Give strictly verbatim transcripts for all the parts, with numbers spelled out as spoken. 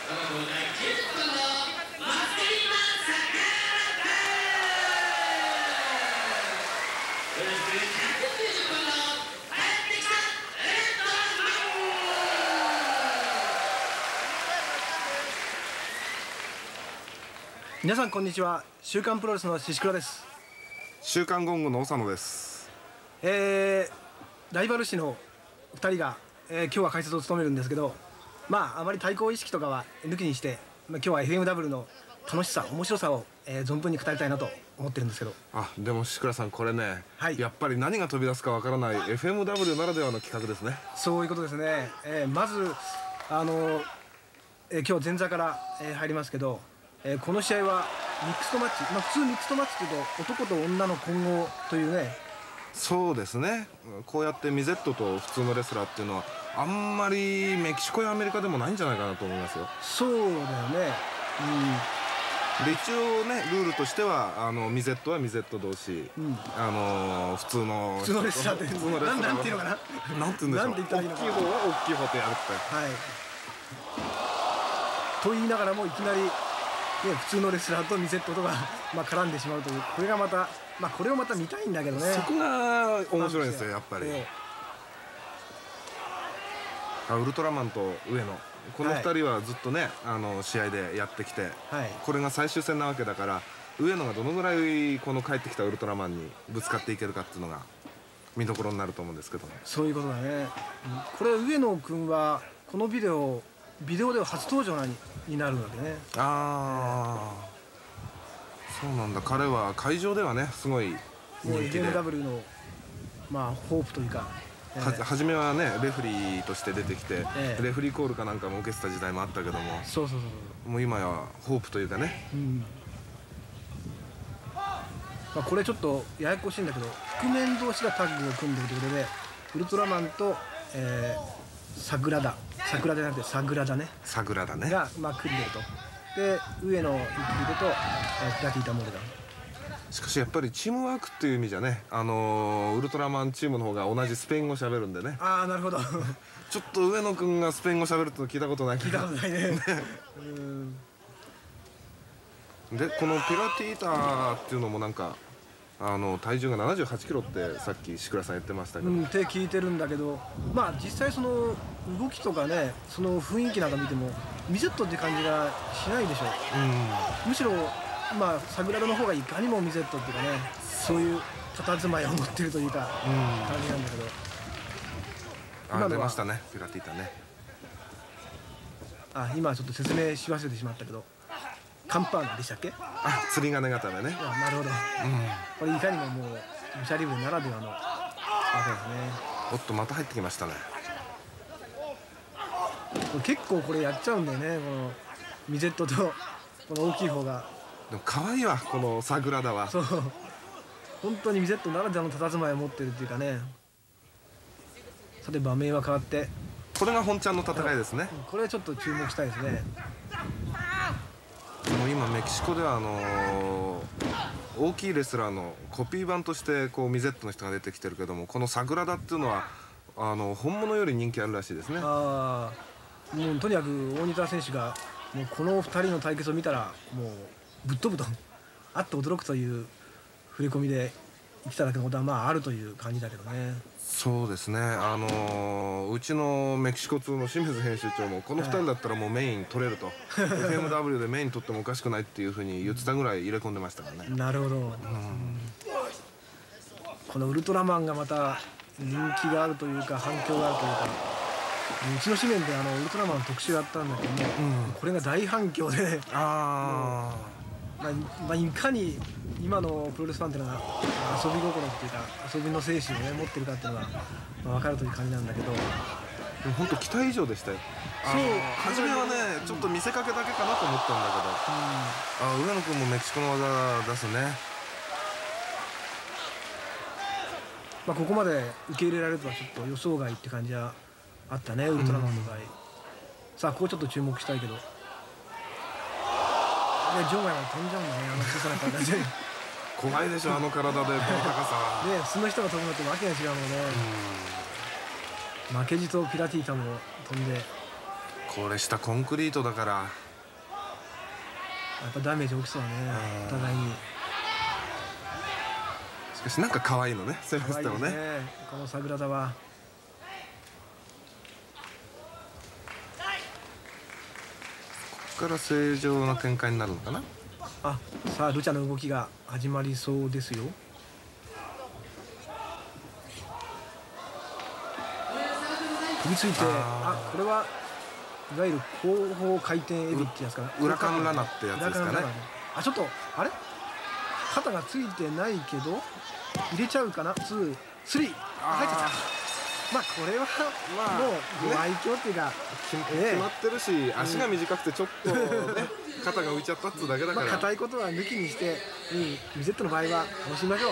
皆さんこんにちは。週刊プロレスの宍倉です。 週刊ゴングの長野です。 えー、ライバル誌のふたりが、えー、今日は解説を務めるんですけど、まああまり対抗意識とかは抜きにして、まあ、今日は エフエムダブリュー の楽しさ面白さを、えー、存分に語りたいなと思ってるんですけど。 あ、でも宍倉さんこれね、 はい、 やっぱり何が飛び出すかわからない エフエムダブリュー ならではの企画ですね。 そういうことですね。えー、まずあの、えー、今日前座から、えー、入りますけど、えー、この試合はミックストマッチ、まあ、普通ミックストマッチというと男と女の混合というね。 そうですね。こうやってミゼットと普通のレスラーっていうのはあんまりメキシコやアメリカでもないんじゃないかなと思いますよ。 そうだよね。 うん、で一応ねルールとしてはあのミゼットはミゼット同士、うん、あの普通の普通のレスラーって普通のレスラーなんていうのかな。 なんていうんでしょう。大きい方は大きい方とやるって。 はい。と言いながらもいきなり。ね、普通のレスラーとミゼットとか、まあ、絡んでしまうという、これがまた、まあ、これをまた見たいんだけどね。 そこが面白いんですよ、やっぱり。あ、ウルトラマンと上野、このふたりはずっとね、はい、あの試合でやってきて、はい、これが最終戦なわけだから、上野がどのぐらいこの帰ってきたウルトラマンにぶつかっていけるかっていうのが見どころになると思うんですけども。 そういうことだね。これ上野君はこのビデオビデオでは初登場にになるわけね。 ああ、そうなんだ。彼は会場ではねすごい人気でエフエムダブリュー のまあホープというか、 えー、は初めはねレフリーとして出てきて、えー、レフリーコールかなんかも受けてた時代もあったけども、 そうそうそう、 もう今やホープというかね、うん、 まあこれちょっとややこしいんだけど、覆面同士がタッグを組んでるということで、ウルトラマンと、えー、サグラダ桜じゃなくてサグラダね。 サグラダね。 が、まあ、組んでると。で、上野幸秀と、えー、ピラティータモルダン。 しかしやっぱりチームワークっていう意味じゃね、あのー、ウルトラマンチームの方が同じスペイン語喋るんでね。 ああ、なるほど。 ちょっと上野くんがスペイン語喋るっての聞いたことないけど。 聞いたことないね。 うんで、このピラティータっていうのもなんか。あの体重がななじゅうはちキロってさっき宍倉さん言ってましたけど、うん、 って聞いてるんだけど、まあ実際その動きとかね、その雰囲気なんか見てもミゼットって感じがしないでしょ。うん、むしろまあサグラダの方がいかにもミゼットっていうかね、そういう佇まいを持ってるというか、うん、感じなんだけど。 あ、出ましたね、ピラティータね。 あ、今ちょっと説明し忘れてしまったけど。カンパーナでしたっけ？ あ、釣り鐘固めね。 なるほど。うん、これいかにももうムシャリブならではのわけですね。 おっとまた入ってきましたね。 これ結構これやっちゃうんだよね。このミゼットとこの大きい方が。 でも可愛いわこのサグラダは。 そう。本当にミゼットならではの佇まいを持ってるっていうかね。さて場面は変わって。 これが本ちゃんの戦いですね。 これちょっと注目したいですね。 もう今メキシコではあのー、大きいレスラーのコピー版としてこうミゼットの人が出てきてるけども、このサグラダっていうのはあの本物より人気あるらしいですね。ああ、もうとにかく大仁田選手がもうこのふたりの対決を見たらもうぶっ飛ぶと、あっと驚くという振り込みで言ってただけのことはまああるという感じだけどね。 そうですね。あのー、うちのメキシコ通の清水編集長もこのふたりだったらもうメイン取れると、はい、エフエムダブリュー でメイン取ってもおかしくないっていうふうに言ってたぐらい入れ込んでましたからね。 なるほど、うん、このウルトラマンがまた人気があるというか反響があるというか、うちの紙面であのウルトラマンの特集があったんだけども、うん、これが大反響で、あまあ、まあいかに今のプロレスファンっていうのは遊び心っていうか遊びの精神をね持ってるかっていうのが、まあ、分かるという感じなんだけど、 本当期待以上でしたよ。そう初めはね、うん、ちょっと見せかけだけかなと思ったんだけど、うん、あ上野君もメキシコの技出すね。 まあここまで受け入れられるとはちょっと予想外って感じはあったね、ウルトラマンの場合、うん、さあここちょっと注目したいけど、場外まで飛んじゃうんだね、あの小さな体で。 怖いでしょあの体で、この高さは。 ね、普通の人が飛ぶのとわけが違うもんね。負けじとピラティータも飛んで、 これ下コンクリートだからやっぱダメージ大きそうだね、お互いに。 しかしなんか可愛いのね、セバスティンもね。 このサグラダはここから正常な展開になるのかな。 あ、さあルチャの動きが始まりそうですよ。飛びついて、あ、これはいわゆる後方回転エビってやつかな。 裏カンラナってやつですかね。 あ、ちょっとあれ肩がついてないけど入れちゃうかな。ツー、スリー、入っちゃった。まあこれはもうご愛嬌っていうか決まってるし、足が短くてちょっとね肩が浮いちゃったっつうだけだから。 硬いことは抜きにして、ミゼットの場合は楽しみましょう。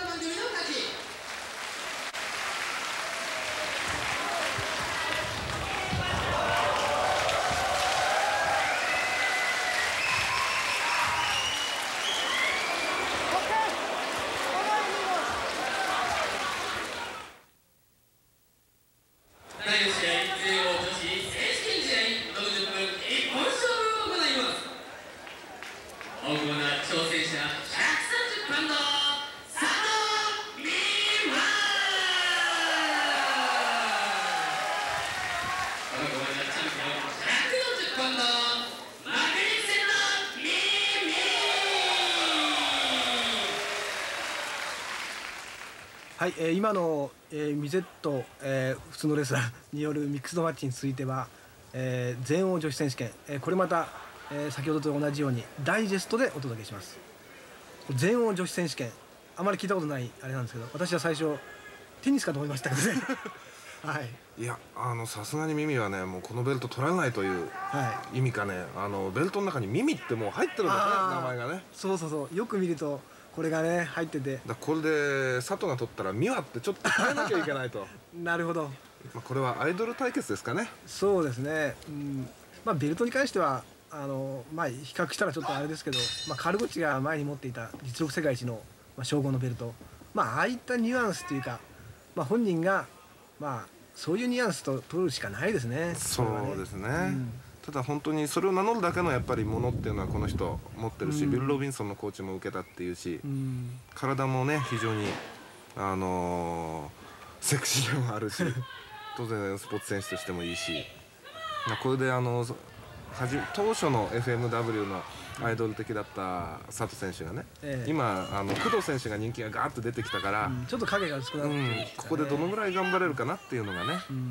はい、えー、今の、えー、ミゼット、えー、普通のレスラーによるミックスドマッチについては、えー、全欧女子選手権、えー、これまた、えー、先ほどと同じようにダイジェストでお届けします。全欧女子選手権あまり聞いたことないあれなんですけど、私は最初テニスかと思いましたけどねはい、 いや、あのさすがにミミはね、もうこのベルト取らないという意味かね、あのベルトの中にミミってもう入ってるんだね、名前がね。 そうそうそう、よく見るとこれがね入ってて、 だこれで佐藤が取ったらミワってちょっと変えなきゃいけないとなるほど。 まあこれはアイドル対決ですかね。 そうですね、うん、まあベルトに関してはあの、まあ、比較したらちょっとあれですけど、まあ、カルゴッチが前に持っていた実力世界一の、まあ、称号のベルト、まあああいったニュアンスというか、まあ、本人がまあそういうニュアンスと取るしかないですね。 そうですね、うん、ただ本当にそれを名乗るだけのやっぱりものっていうのはこの人持ってるし、うん、ビル・ロビンソンのコーチも受けたっていうし、うん、体もね非常にあのー、セクシーでもあるし当然スポーツ選手としてもいいし、これであのはじ当初の エフエムダブリュー のアイドル的だった佐藤選手がね、ええ、今あの工藤選手が人気がガーッと出てきたから、うん、 ちょっと影が薄くなってきて、ね、 うん、ここでどのぐらい頑張れるかなっていうのがね、うん、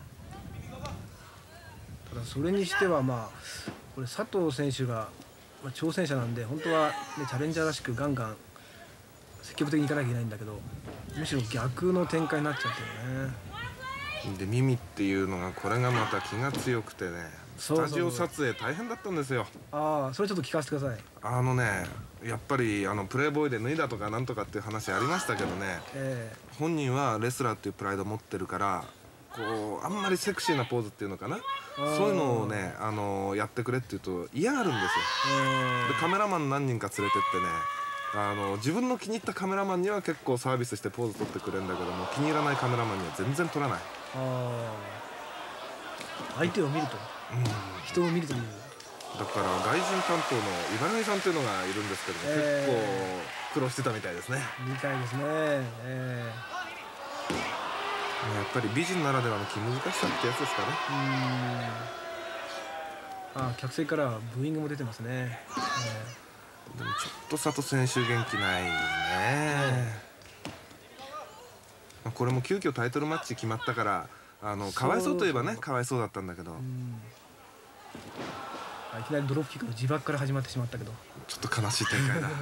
ただそれにしてはまあこれ佐藤選手が、まあ、挑戦者なんで本当は、ね、チャレンジャーらしくガンガン積極的にいかなきゃいけないんだけど、むしろ逆の展開になっちゃってるね。 でミミっていうのがこれがまた気が強くてね、スタジオ撮影大変だったんですよ。 ああ、それちょっと聞かせてください。 あのね、やっぱりあのプレイボーイで脱いだとかなんとかっていう話ありましたけどね、えー、本人はレスラーっていうプライドを持ってるからこうあんまりセクシーなポーズっていうのかな、そういうのをねあのやってくれって言うと嫌がるんですよ。でカメラマン何人か連れてってね、あの自分の気に入ったカメラマンには結構サービスしてポーズ撮ってくれるんだけども、気に入らないカメラマンには全然撮らない。 あ相手を見ると、うん、人を見るという。 だから外人担当の茨城さんっていうのがいるんですけども、えー、結構苦労してたみたいですね。 みたいですね、えー、やっぱり美人ならではの気難しさってやつですかね。 うん、あ客席からブーイングも出てますね、えー、でもちょっと佐藤選手元気ないね。これも急遽タイトルマッチ決まったからあのかわいそうといえばねかわいそうだったんだけど、 いきなりドロップキックの自爆から始まってしまったけどちょっと悲しい展開だこ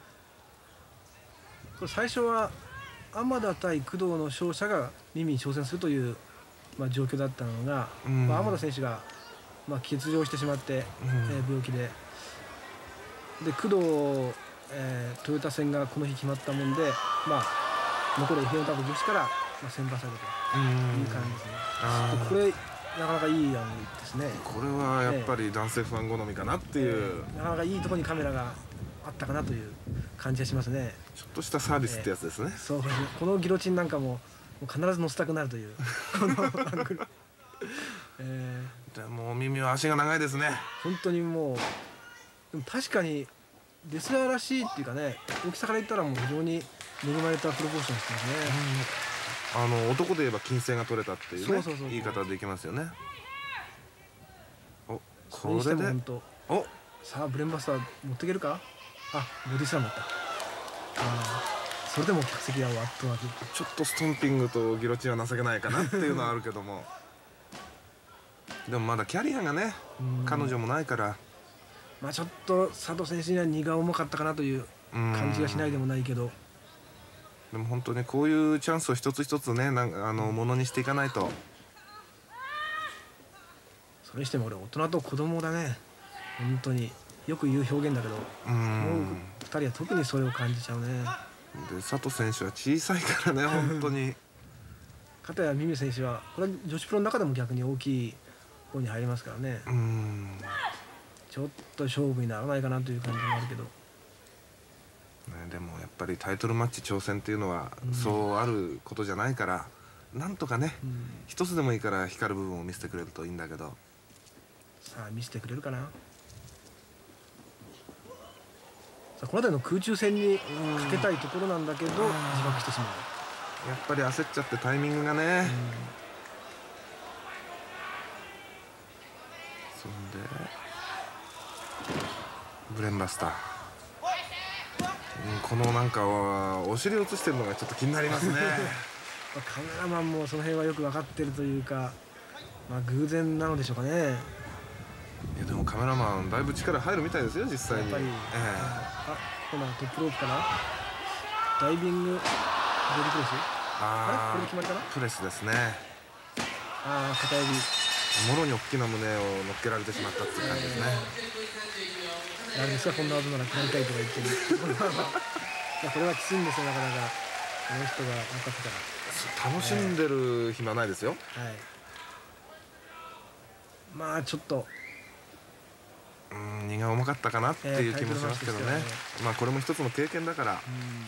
れ最初は天田対工藤の勝者がミミに挑戦するという、まあ、状況だったのが、うんまあ、天田選手が、まあ、欠場してしまって、うんえー、病気でで工藤、えー、トヨタ戦がこの日決まったもんでまあ残るエフエムダブリュー女子から選抜されるという感じですね。ちょっとこれなかなかいい案ですね。 これはやっぱり男性ファン好みかなっていう、 えー、なかなかいいところにカメラがあったかなという感じがしますね。 ちょっとしたサービスってやつですね。 えー、そうですね。このギロチンなんかももう必ず乗せたくなるというこのアングル、 えー、 でも耳は足が長いですね。 本当にもうでも確かにレスラーらしいっていうかね、大きさから言ったらもう非常に恵まれたプロポーションしてますね。 あの男で言えば金星が取れたっていうね言い方できますよね。お、これでおさあブレーンバスター持っていけるか。あ、ボディスラムだった。ああ、それでも客席は圧倒的。 ちょっとストンピングとギロチンは情けないかなっていうのはあるけどもでもまだキャリアがね彼女もないから、 まあちょっと佐藤選手には荷が重かったかなという感じがしないでもないけど、 でも本当にこういうチャンスを一つ一つねなんかあのものにしていかないと。 それにしても俺大人と子供だね。本当によく言う表現だけど、もうふたりは特にそれを感じちゃうね。 で佐藤選手は小さいからね本当に片やミミ選手はこれは女子プロの中でも逆に大きい方に入りますからね。うんちょっと勝負にならないかなという感じもあるけど、ね、 でもやっぱりタイトルマッチ挑戦っていうのはそうあることじゃないから、うん、なんとかね、うん、一つでもいいから光る部分を見せてくれるといいんだけど、 さあ見せてくれるかな。さあこの辺りの空中戦にかけたいところなんだけど、うん、自爆してしまう。 やっぱり焦っちゃってタイミングがね、うん、そんでブレーンバスター、うん、このなんかはお尻を映してるのがちょっと気になりますねカメラマンもその辺はよく分かってるというか、まあ偶然なのでしょうかね。 いやでもカメラマンだいぶ力入るみたいですよ実際に。やっぱり、えー、 あ、今度はトップロープかな。ダイビングボディプレス。ああれこれで決まりかな。 プレスですね。 ああ片指もろに大きな胸を乗っけられてしまったっていう感じですね。 なんですかこんな技なら食らいたいとか言ってるいやこれはきついんですよなかなかこの人が分かってたら。楽しんでる暇ないですよ。 はい、まあちょっとうん荷が重かったかなっていう気もしますけどね。まあこれも一つの経験だから、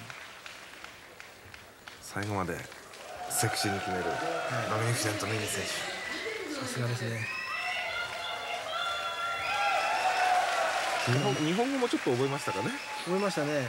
最後までセクシーに決めるマグニフィセント・ミミ選手、 さすがですね。 日本、日本語もちょっと覚えましたかね。 覚えましたね。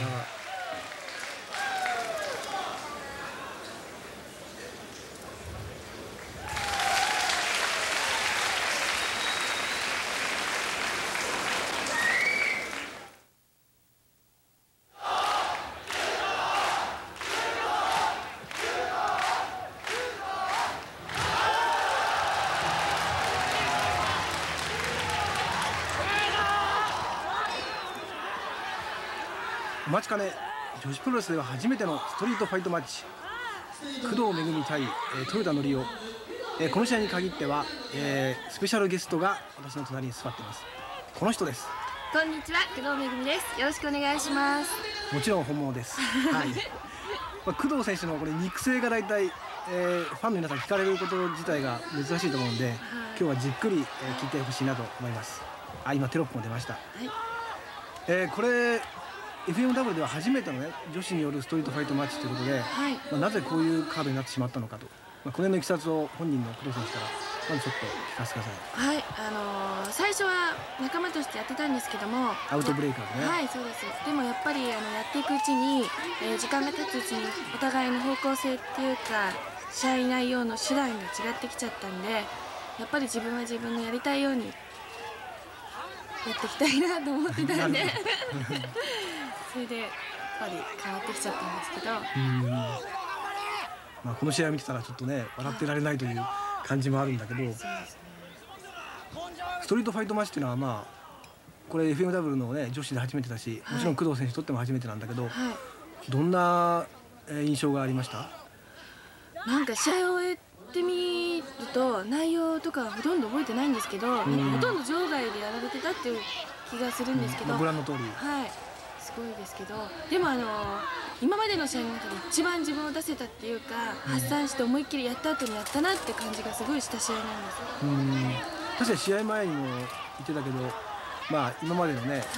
お待ちかね、女子プロレスでは初めてのストリートファイトマッチ、工藤めぐみ対、えー、豊田則夫、えー、この試合に限っては、えー、スペシャルゲストが私の隣に座っています。この人です。 こんにちは、工藤めぐみです。よろしくお願いします。 もちろん本物です。はい。まあ、工藤選手のこれ肉声がだいたい、えー、ファンの皆さん聞かれること自体が珍しいと思うんで、はい、今日はじっくり、えー、聞いてほしいなと思います。あ、今テロップも出ました。はい、えー、これエフエムダブリュー では初めてのね女子によるストリートファイトマッチということで、はい、まあ、なぜこういうカードになってしまったのかと、まあ、この辺のいきさつを本人の工藤選手からまずちょっと聞かせてください。 はい、あのー、最初は仲間としてやってたんですけども、 アウトブレイカーでね。 はい、そうです。でもやっぱりあのやっていくうちに、えー、時間が経つうちにお互いの方向性っていうか試合内容の手段が違ってきちゃったんで、やっぱり自分は自分のやりたいようにやっていきたいなと思ってたんでそれでやっぱり変わってきちゃったんですけど、うん、 まあ、この試合を見てたらちょっとね笑ってられないという感じもあるんだけど、そうですね、ストリートファイトマッチっていうのはまあこれ エフエムダブリュー のね女子で初めてだし、はい、もちろん工藤選手にとっても初めてなんだけど、はい、どんな印象がありました？ なんか試合を終えてみると内容とかはほとんど覚えてないんですけど、うん、なんかほとんど場外でやられてたっていう気がするんですけど、 うん、ご覧の通り、 はい、すごいですけど、でもあの今までの試合の中で一番自分を出せたっていうか、うん、発散して思いっきりやった後にやったなって感じがすごいした試合なんです。 うん、確かに試合前にも言ってたけど、まあ今までのね、はい、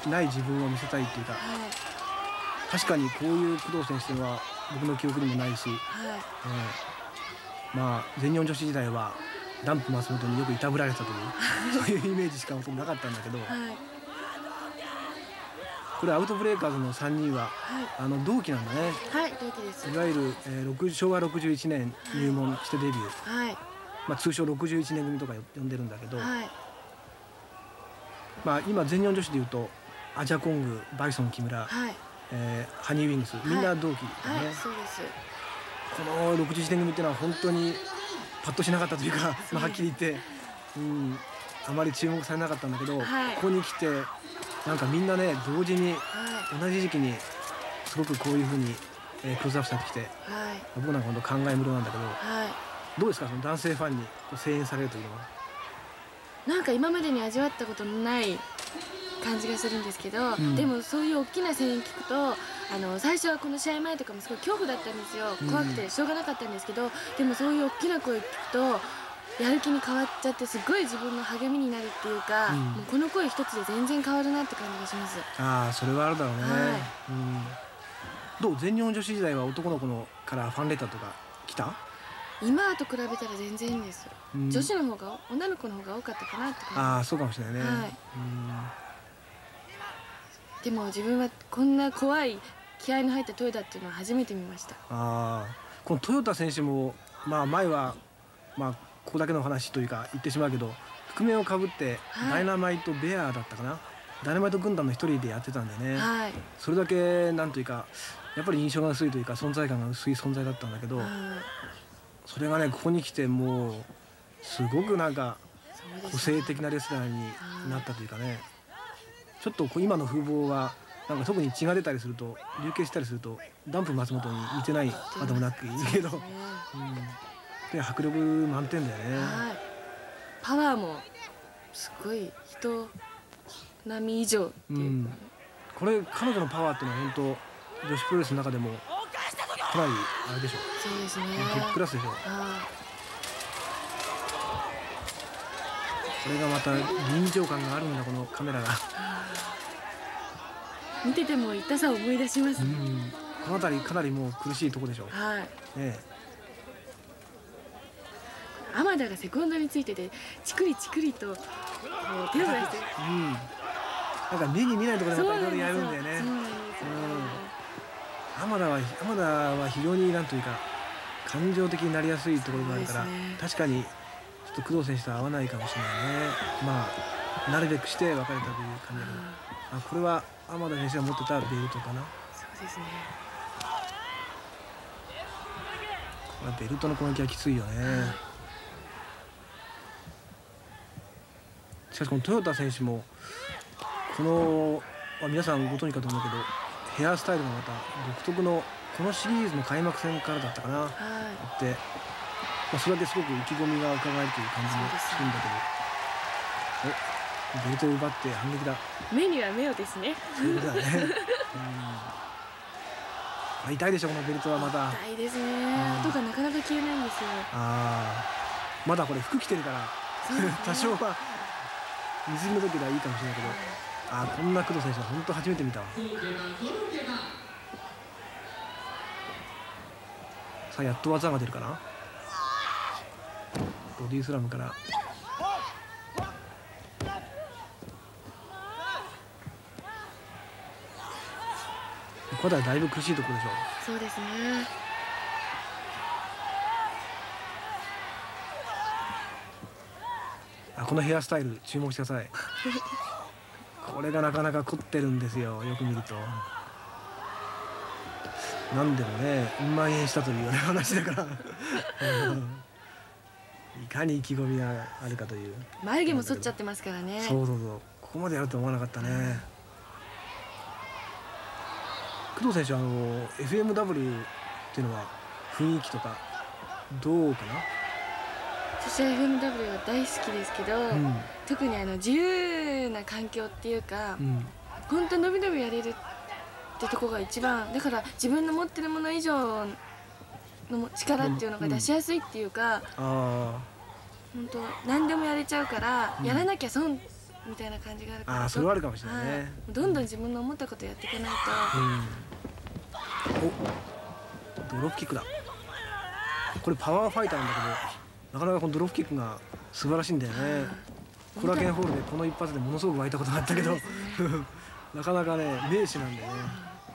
ない自分を見せたいっていうか、はい、確かにこういう工藤選手は僕の記憶にもないし、はい、えー、まあ全日本女子時代はダンプ松本によくいたぶられてたというそういうイメージしかほとんどなかったんだけど、はい、これアウトブレイカーズのさんにんは、はい、あの同期なんだね。 はい、同期です。 いわゆる、えー、しょうわろくじゅういちねん入門してデビュー、はい、まあ、通称ろくじゅういちねん組とか呼んでるんだけど、はい、まあ、今全日本女子でいうとアジャコング、バイソン木村、はい、えー、ハニーウィングス、みんな同期だね。はいはい、そうです。このろくじゅういちねん組っていうのは本当にパッとしなかったというか、まあ、はっきり言って、うん、あまり注目されなかったんだけど、はい、ここに来てなんかみんなね同時に、はい、同じ時期にすごくこういうふうに、えー、クローズアップされてきて、はい、僕なんか本当感慨無量なんだけど、はい、どうですかその男性ファンに声援されるというのは。 なんか今までに味わったことのない感じがするんですけど、うん、でもそういう大きな声援聞くとあの最初はこの試合前とかもすごい恐怖だったんですよ。怖くてしょうがなかったんですけど、うん、でもそういう大きな声聞くとやる気に変わっちゃってすごい自分の励みになるっていうか、うん、もうこの声一つで全然変わるなって感じがします。 ああ、それはあるだろうね、はい、うん、どう全日本女子時代は男の子のからファンレターとか来た？ 今と比べたら全然です、うん、女子の方が女の子の方が多かったかなって感じ。 ああ、そうかもしれないね、はい、うん、 でも自分はこんな怖い気合いの入ったトヨタっていうのは初めて見ました。 ああ、このトヨタ選手も、まあ、前は、まあ、ここだけの話というか言ってしまうけど覆面をかぶってダイナマイトベアだったかな、はい、ダイナマイト軍団の一人でやってたんでね、はい、それだけなんというかやっぱり印象が薄いというか存在感が薄い存在だったんだけど、それがねここに来てもうすごくなんか個性的なレスラーになったというかね、ちょっと今の風貌はなんか特に血が出たりすると流血したりするとダンプ松本に似てないまでもなくいいけど、うん、で迫力満点だよね、はい、 パワーもすごい人並み以上っていう、うん、 これ彼女のパワーっていうのは本当女子プロレスの中でもかなりあれでしょ。 そうですね、 トップクラスでしょ。これがまた臨場感があるんだこのカメラが見てても痛さを思い出します、うん、 この辺りかなりもう苦しいとこでしょ。はい、ねえ、 浜田がセコンドについててチクリチクリともう手を出して、うん、 なんか目に見ないところでまたいろいろやるんだよね。浜田は浜田は非常になんというか感情的になりやすいところがあるから、ね、確かにちょっと工藤選手とは合わないかもしれないね。まあなるべくして別れたという感じだけど、あ、これは浜田選手が持ってたベルトかな。 そうですね、 これベルトの攻撃はきついよね、はい、しかしこの豊田選手もこの、まあ、皆さんご存知かと思うけどヘアスタイルがまた独特のこのシリーズの開幕戦からだったかな、はい、って、まあ、それだけすごく意気込みが伺えるという感じもするんだけど、お、ベルトを奪って反撃だ。 目には目をですね。 そういうことだね、うん、痛いでしょこのベルトはまた。 痛いですね、跡がなかなか消えないんですよ。 ああ、まだこれ服着てるから、ね、多少は水着の時はいいかもしれないけど、ああ、こんな工藤選手は本当初めて見たわ。さあやっと技が出るかな。ボディスラムからここはだいぶ苦しいところでしょう。 そうですね、 あ、このヘアスタイル注目してくださいこれがなかなか凝ってるんですよ、よく見ると。何でもね蔓延したというような話だからいかに意気込みがあるかという。 眉毛も剃っちゃってますからね。 そうそうそう、ここまでやると思わなかったね。工藤選手はあの エフエムダブリュー っていうのは雰囲気とかどうかな。 私は エフエムダブリュー は大好きですけど、うん、特にあの自由な環境っていうか、うん、本当のびのびやれるってとこが一番だから、自分の持ってるもの以上の力っていうのが出しやすいっていうか、うん、本当何でもやれちゃうから、うん、やらなきゃ損みたいな感じがあるから。 あ、それはあるかもしれないね、はい、 どんどん自分の思ったことやっていかないと、 うん、お、ドロップキックだ。これパワーファイターなんだなかなかこのドロップキックが素晴らしいんだよね。コラケンホールでこの一発でものすごく湧いたことがあったけど、ね、なかなかね名手なんだよね。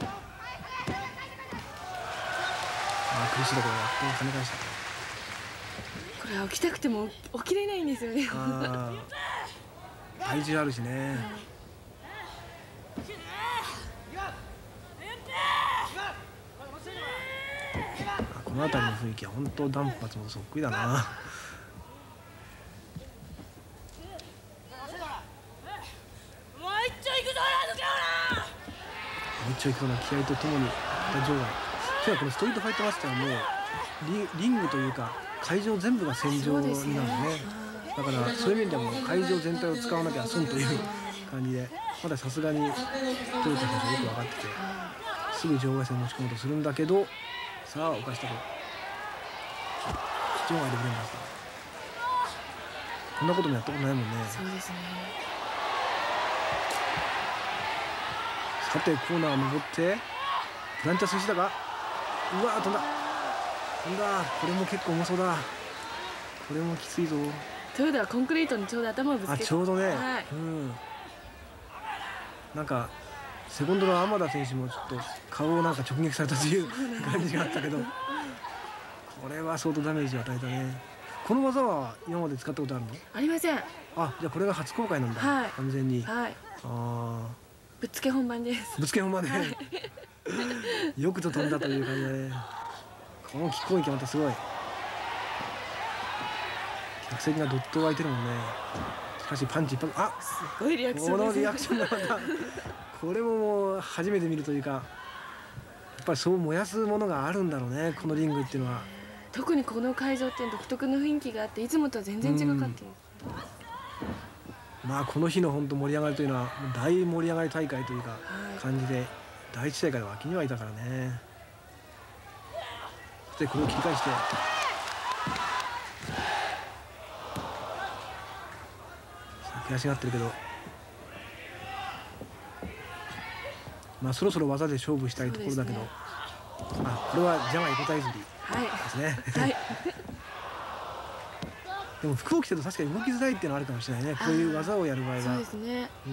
あ苦しいところがここ跳ね返した。 これは起きたくても起きれないんですよね。 あ体重あるしね。この辺りの雰囲気は本当ダンプ松本そっくりだな。もう一丁行くぞもう一丁行くぞな気合とともに場外。今日はこのストリートファイトマスターもリ, リングというか会場全部が戦場になるんですね。だからそういう面ではもう会場全体を使わなきゃ損という感じで、まださすがにトヨタ選手はよく分かっててすぐ場外戦持ち込もうとするんだけど、さあ犯したこ場外でブレンダーさんこんなこともやったことないもんね。 そうですね。 さてコーナー登ってプランチャー寿司だが、うわー飛んだ飛んだ。これも結構重そうだ。これもきついぞ。 トヨタはコンクリートにちょうど頭をぶつけて、 あちょうどね、 はい、 うん、なんかセコンドの天田選手もちょっと顔をなんか直撃されたという感じがあったけど、これは相当ダメージを与えたね。この技は今まで使ったことあるの？ ありません。 あ、じゃあこれが初公開なんだ、 はい、 完全に。 はい、 あぶっつけ本番です。 ぶっつけ本番で、はい、よくと飛んだという感じで、このキック攻撃またすごい。客席がどっと湧いてるもんね。しかしパンチ一発、あすごいリアクションです。 このリアクションがまたこれももう初めて見るというか、やっぱりそう燃やすものがあるんだろうね、このリングっていうのは。 特にこの会場って独特の雰囲気があって、いつもとは全然違かっていう、 うん、まあこの日の本当盛り上がりというのは大盛り上がり大会というか感じで、はい、だいいち大会で脇にはいたからね。そしてこれを切り返して悔しがってるけど、まあそろそろ技で勝負したいところだけど、ね、あこれはジャマイ小体釣りですね。はい、でも服を着てると確かに動きづらいっていうのはあるかもしれないね、こういう技をやる場合は。 そうですね、 うん、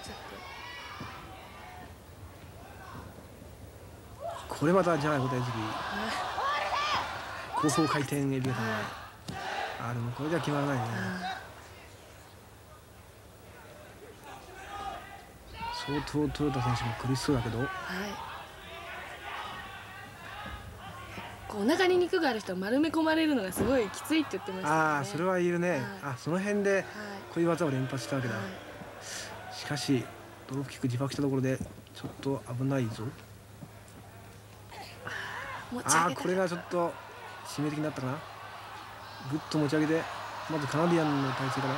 これまたジャマイ小体釣り、後方回転エビが、あでもこれじゃ決まらないね。相当トヨタ選手も苦しそうだけど、はい、 こうお腹に肉がある人は丸め込まれるのがすごいきついって言ってましたね。 ああそれは言えるね、はい、あその辺でこういう技を連発したわけだ、はい、しかしドロップキック自爆したところでちょっと危ないぞ。ああこれがちょっと致命的になったかな。ぐっと持ち上げて、まずカナディアンの体勢かな。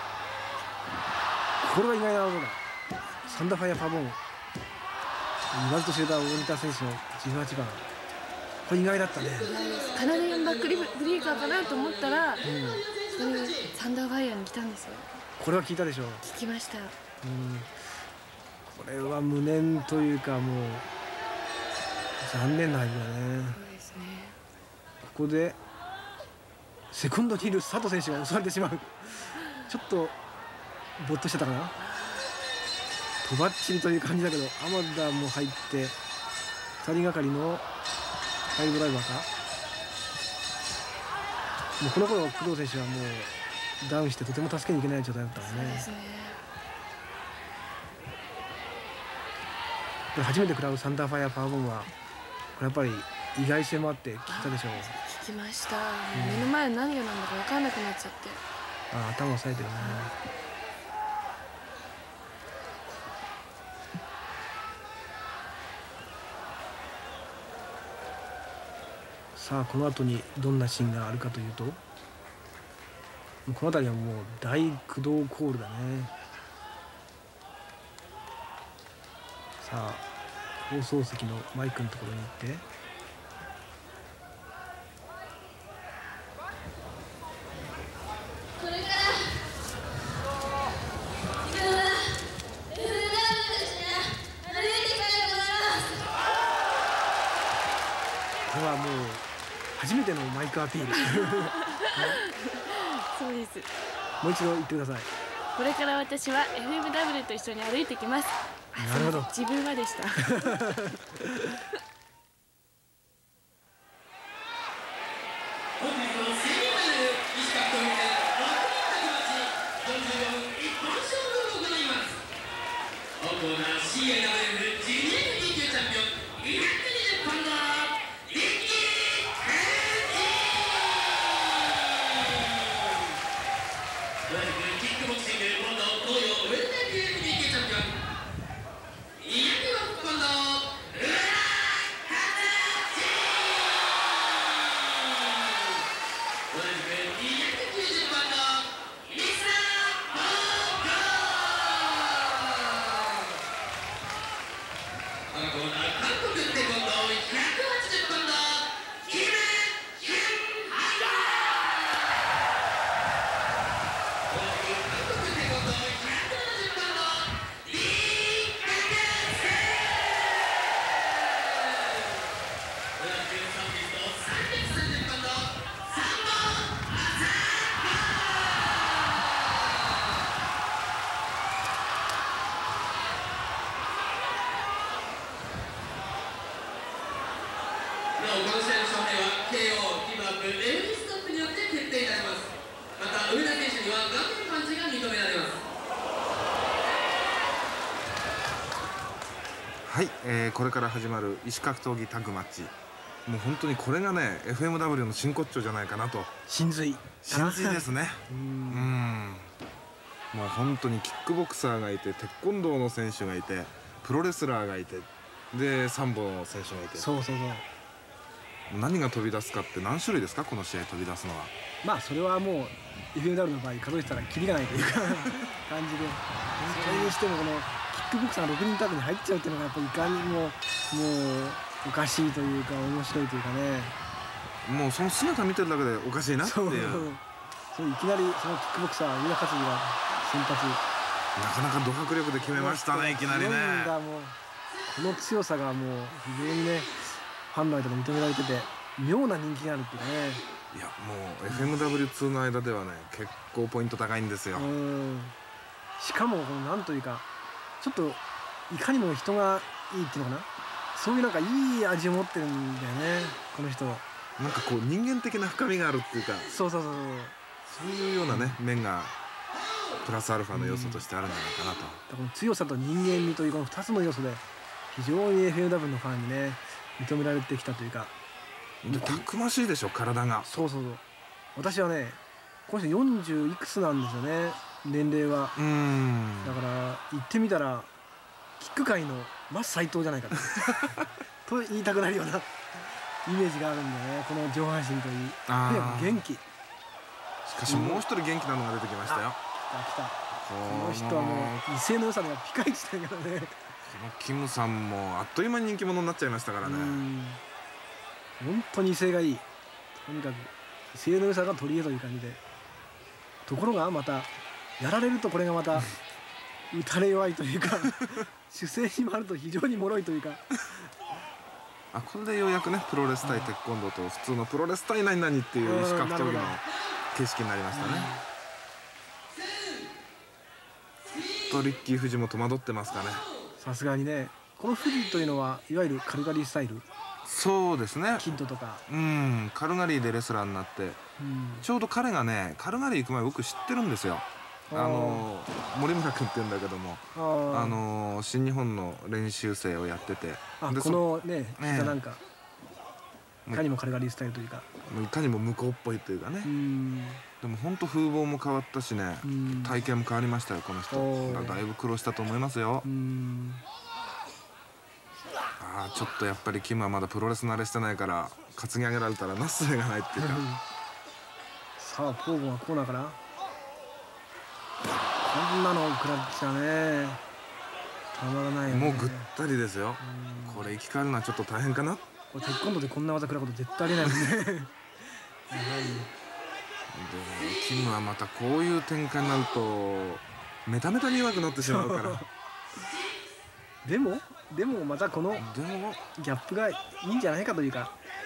これは意外な技だ。サンダーファイアパーボン、言わずと知れた大仁田選手のじゅうはちばん、これ意外だったね。 カナディアンバックリブリーカーかなと思ったら、うん、それにサンダーファイアに来たんですよ。 これは聞いたでしょう。 聞きました。うん、 これは無念というかもう残念な相手だね。 そうですね。 ここでセコンドにいる佐藤選手が襲われてしまう。ちょっとぼっとしてたかな。とばっちりという感じだけど、天田も入ってふたりがかりのハイドライバーか。もうこの頃工藤選手はもうダウンしてとても助けにいけない状態だったからね。そうですね。これ初めて食らうサンダーファイアパワーボムはこれやっぱり意外性もあって聞いたでしょう。 聞きました。うん、目の前何が何だか分かんなくなっちゃって。 ああ頭を押さえてるね。さあこの後にどんなシーンがあるかというと、この辺りはもう大駆動コールだね。さあ放送席のマイクのところに行って、これからこれはもう初めてのマイクアピール。 そうです。 もう一度言ってください。 これから私は エフエムダブリュー と一緒に歩いてきます。 なるほど。 自分はでした。 はい、えー、これから始まる異種格闘技タッグマッチ、もう本当にこれがね エフエムダブリュー の真骨頂じゃないかなと。 真髄真髄ですね。うーん、もう本当にキックボクサーがいて、テコンドーの選手がいて、プロレスラーがいて、でサンボの選手がいて、 そうそうそう、 何が飛び出すかって何種類ですか、この試合飛び出すのは。 まあそれはもう エフエムダブリュー の場合数えてたらキリがないというか感じで、それにしてもこのキックボクサーろくにんタッグに入っちゃうっていうのがやっぱりいかにももうおかしいというか面白いというかね、 もうその姿見てるだけでおかしいなっていう。 そうそういきなりそのキックボクサー上田克己が先発、 なかなかド迫力で決めましたね、いきなりね。 もうこの強さがもう非常にねファンの間で認められてて妙な人気があるっていうかね。 いやもう エフエムダブリューツー の間ではね結構ポイント高いんですよ。 うんしかもこのなんというかちょっといかにも人がいいっていうのかな、そういうなんかいい味を持ってるんだよねこの人。 なんかこう人間的な深みがあるっていうか、 そうそうそうそういうようなね面がプラスアルファの要素としてあるんじゃないかなと。 うん、この強さと人間味というこのふたつの要素で非常に エフエムダブリュー のファンにね認められてきたというか。 でたくましいでしょ体が。 そうそうそう、私はねこの人よんじゅういくつなんですよね年齢は。 うーんだから言ってみたらキック界のマス斎藤じゃないかと言いたくなるようなイメージがあるんだよね、この上半身といい。 あで元気。しかしもう一人元気なのが出てきましたよ。 来た。このこ人はもう威勢の良さではピカイチだからね。 のキムさんもあっという間に人気者になっちゃいましたからね。 本当に威勢がいい。とにかく威勢の良さが取り柄という感じで。ところがまたやられるとこれがまた打たれ弱いというか主勢に回ると非常に脆いというか。 あこれでようやくねプロレス対テコンドーと普通のプロレス対何々っていう視覚闘技の景色になりましたね。とリッキー富士も戸惑ってますかね。 さすがにね。この富士というのはいわゆるカルガリースタイル。 そうですね。 キッドとかうんカルガリーでレスラーになって、うん、ちょうど彼がねカルガリー行く前僕知ってるんですよ。あの森村君って言うんだけども、あの新日本の練習生をやってて、 あこのねねなんかいかにもカルガリースタイルというかいかにも向こうっぽいというかね。でも本当風貌も変わったしね、体型も変わりましたよこの人。だいぶ苦労したと思いますよ。あちょっとやっぱりキムはまだプロレス慣れしてないから担ぎ上げられたらなすすべがないっていうかさあポーゴがコーナーからこんなの食らってきたね。たまらないよね。 もうぐったりですよ。これ生き返るのはちょっと大変かな。 これテコンドーでこんな技食らうこと絶対ありえないもんねやはり。でキムはまたこういう展開になるとメタメタに弱くなってしまうからでもでもまたこのでもギャップがいいんじゃないかというか、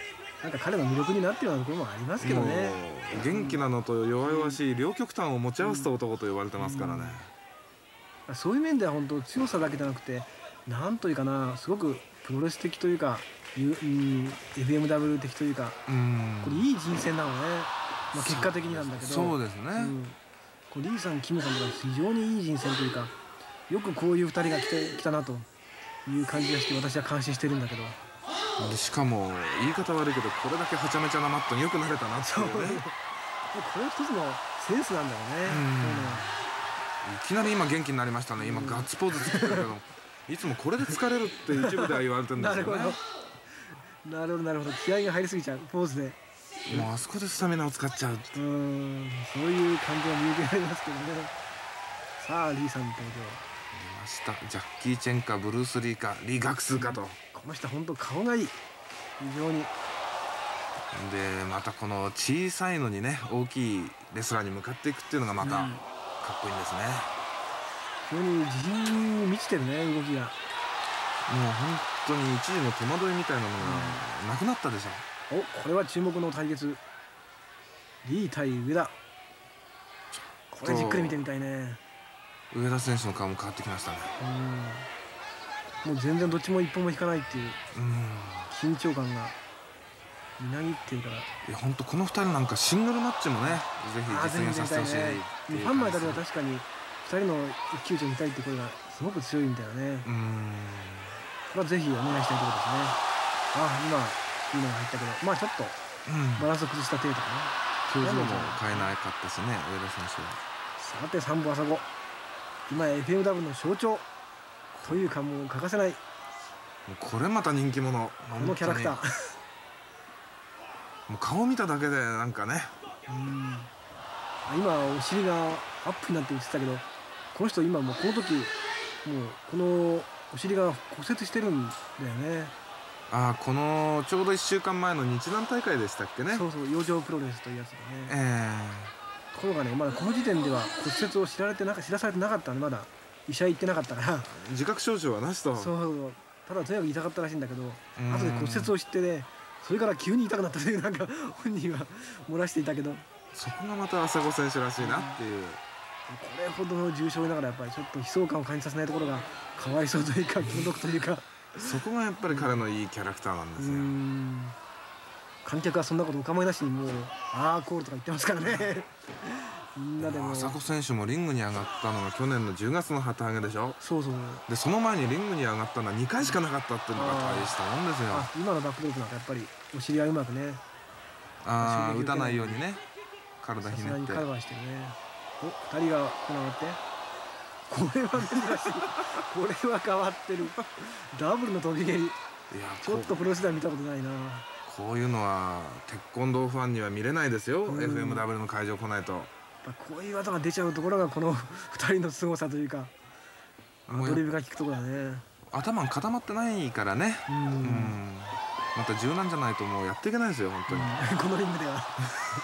なんか彼の魅力になってるようなところもありますけどね。 元気なのと弱々しい両極端を持ち合わせた男と言われてますからね。 うん、そういう面では本当強さだけじゃなくて、なんというかな、すごくプロレス的というか、うん、エフエムダブリュー 的というか、うん、これいい人選なのね。まあ、結果的になんだけど、 そうですね、うん、 こうリーさん、キムさんとか非常にいい人選というか、よくこういうふたりが来てきたなという感じがして、私は感心してるんだけど。 しかも言い方悪いけど、これだけはちゃめちゃなマットによくなれたなっていうね。 これは一つのセンスなんだよね。 いきなり今元気になりましたね。今ガッツポーズ作ってるけど、いつもこれで疲れるって一部では言われてるんですよね。 なるほどなるほど、気合が入りすぎちゃうポーズで。 もうあそこでスタミナを使っちゃう。 うん、そういう感じが見受けられますけどね。さあリーさんの登場。 出ました。ジャッキー・チェンかブルース・リーかリー・ガクスーかと。 この人本当顔がいい。非常に。 でまたこの小さいのにね、大きいレスラーに向かっていくっていうのがまたかっこいいんですね。 非常に自信に満ちてるね、動きが。 もう本当に一時の戸惑いみたいなのがなくなったでしょ。 お、これは注目の対決。リー対上田。これじっくり見てみたいね。 上田選手の顔も変わってきましたね。 うん、もう全然どっちも一本も引かないっていう緊張感がみなぎってるから。 いや本当このふたりなんかシングルマッチもね、ぜひ実現させてほしい。 ファンの間では確かにふたりの一騎打ちを見たいって声がすごく強いみたいなね。うん、これはぜひお願いしたいところですね。あ、今いいのが入ったけど、まあちょっとバランスを崩した程度かな。 表情も変えなかったしね、上田選手は。 さて三本朝子、今 エフエムダブリュー の象徴というかもう欠かせない。 これまた人気者。 このキャラクターもう顔見ただけでなんかね。 うん、今お尻がアップになって映ってたけど、この人今もうこの時もうこのお尻が骨折してるんだよね。 ああ、このちょうどいっしゅうかんまえの日南大会でしたっけね。 そうそう、洋上プロレスというやつだね。ええー、 ところがね、まだこの時点では骨折を知られてなか知らされてなかったんで、まだ医者行ってなかったから自覚症状はなしと。 そうそう、ただとにかく痛かったらしいんだけど、後で骨折を知ってね、それから急に痛くなったというなんか本人は漏らしていたけど、 そこがまた朝子選手らしいなっていう、うん、これほどの重傷ながらやっぱりちょっと悲壮感を感じさせないところがかわいそうというか、気の毒というかそこがやっぱり彼のいいキャラクターなんですよ。うん、 観客はそんなことお構いなしにもうアーコールとか言ってますからねみんなでも朝子選手もリングに上がったのが去年のじゅうがつの旗揚げでしょ。 そうそう、 でその前にリングに上がったのはにかいしかなかったっていうのが大したもんですよ。 今のバックドロップなんかやっぱりお尻がうまくね、 ああ打たないようにね、体ひねってカバーしてるね。お、ふたりがこの上がって、これは珍しいこれは変わってるダブルの飛び蹴り。いやちょっとプロレスでは見たことないな。 こういうのは鉄コン道ファンには見れないですよ、うん、エフエムダブリュー の会場来ないと。 こういう技が出ちゃうところがこのふたりの凄さというか、アドリブが効くところだね。 頭固まってないからね。うん、うん、また柔軟じゃないともうやっていけないですよ本当に、 うん、このリングでは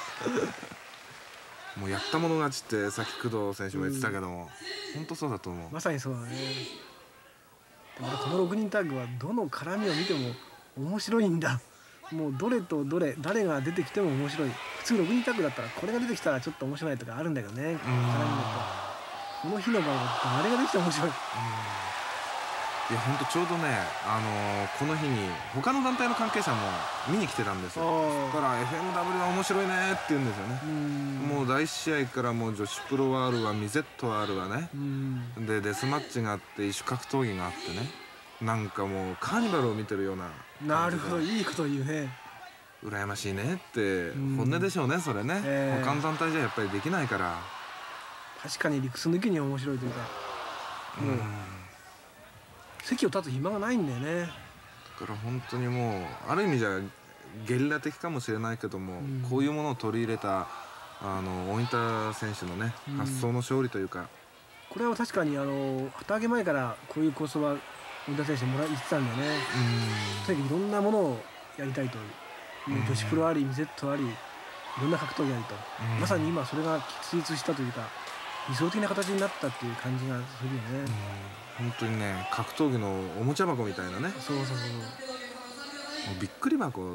もうやったもの勝ちってさっき工藤選手も言ってたけども、うん、本当そうだと思う。 まさにそうだね。でもこのろくにんタッグはどの絡みを見ても面白いんだ。もうどれとどれ誰が出てきても面白い。普通ろくにんタッグだったらこれが出てきたらちょっと面白いとかあるんだけどね、絡みだと。この日の場合は誰が出てきても面白い。 いや本当ちょうどね、あのー、この日に他の団体の関係者も見に来てたんですよ。だから エフエムダブリュー は面白いねって言うんですよね。もうだいいち試合からもう女子プロはあるわ、ミゼットはあるわね、でデスマッチがあって異種格闘技があってね、なんかもうカーニバルを見てるような。 なるほど、いいこと言うね。 羨ましいねって本音でしょうね、それね、えー、他の団体じゃやっぱりできないから。 確かに理屈抜きに面白いというか、もう席を立つ暇がないんだよね。 だから本当にもうある意味じゃゲリラ的かもしれないけども、うん、こういうものを取り入れたあの大仁田選手のね、うん、発想の勝利というか。 これは確かにあの旗揚げ前からこういう構想は大仁田選手もら言ってたんだよね。とにかくいろんなものをやりたいと、女子プロありミゼットありいろんな格闘技ありと、まさに今それが結実したというか理想的な形になったっていう感じがするよね。 本当にね、格闘技のおもちゃ箱みたいなね。 そうそうそう。 もうびっくり箱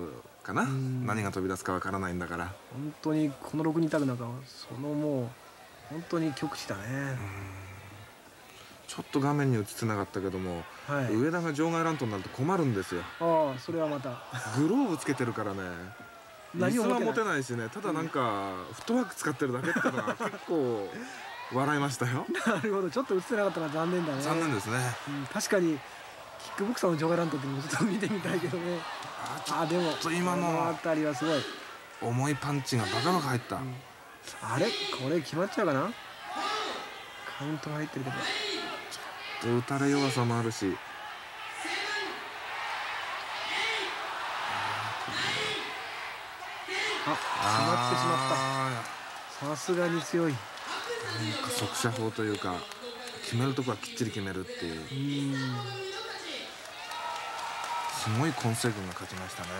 かな。何が飛び出すかわからないんだから。 本当にこのろくにんタッグなんかそのもう本当に極致だね。 ちょっと画面に映ってなかったけども、はい、上田が場外乱闘になると困るんですよ。 ああ、それはまたグローブつけてるからね、椅子は持てないしね。ただなんか、うん、フットワーク使ってるだけってのは結構笑いましたよ。 なるほど、ちょっと映ってなかったのは残念だね。 残念ですね、 うん、確かにキックボクサーの場外乱闘っていうのもちょっと見てみたいけどね。ああ、でも今のあたりはすごい重いパンチがバカバカ入った、うん、 あれこれ決まっちゃうかな。カウントが入ってるけど打たれ弱さもあるし、 あ、決まってしまった。さすがに強い。なんか速射法というか、決めるとこはきっちり決めるっていう。うん、すごい混成軍が勝ちましたね。